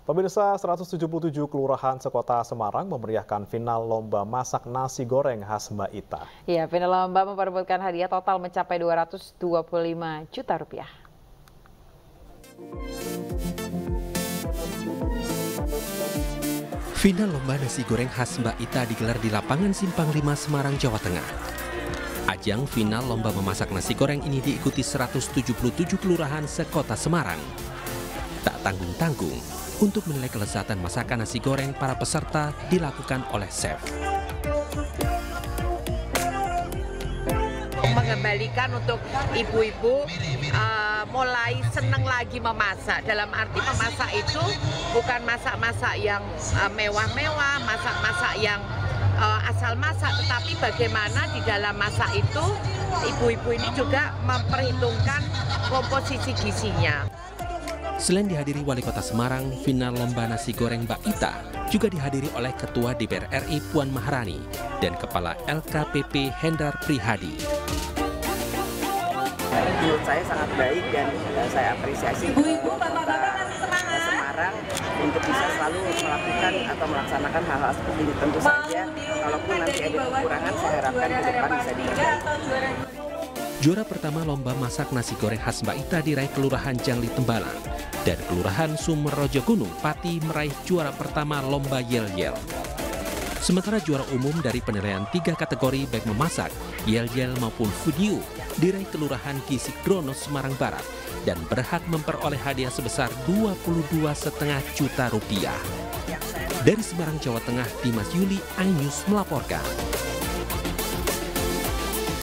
Pemirsa, 177 kelurahan sekota Semarang memeriahkan final lomba masak nasi goreng khas Mbak Ita. Ya, final lomba memperebutkan hadiah total mencapai 225 juta rupiah. Final lomba nasi goreng khas Mbak Ita digelar di lapangan Simpang 5 Semarang, Jawa Tengah. Ajang final lomba memasak nasi goreng ini diikuti 177 kelurahan sekota Semarang. Tak tanggung-tanggung, untuk menilai kelezatan masakan nasi goreng para peserta dilakukan oleh chef. Mengembalikan untuk ibu-ibu mulai senang lagi memasak. Dalam arti memasak itu bukan masak-masak yang mewah-mewah, masak-masak yang asal masak, tetapi bagaimana di dalam masak itu ibu-ibu ini juga memperhitungkan komposisi gizinya. Selain dihadiri Wali Kota Semarang, final lomba nasi goreng Mbak Ita juga dihadiri oleh Ketua DPR RI Puan Maharani dan Kepala LKPP Hendrar Prihadi. Menurut saya sangat baik dan saya apresiasi Kota Semarang untuk bisa selalu melakukan atau melaksanakan hal-hal seperti ini. Tentu saja, kalaupun nanti ada kekurangan, saya harapkan ke depan bisa diperbaiki. Juara pertama lomba masak nasi goreng khas Mbak Ita diraih Kelurahan Jangli Tembalang dan Kelurahan Sumerojo Gunung Pati meraih juara pertama lomba yel-yel. Sementara juara umum dari penilaian 3 kategori baik memasak, yel-yel maupun video diraih Kelurahan Gisik Drono Semarang Barat dan berhak memperoleh hadiah sebesar 22,5 juta rupiah. Dari Semarang, Jawa Tengah, Dimas Yuli, iNews melaporkan.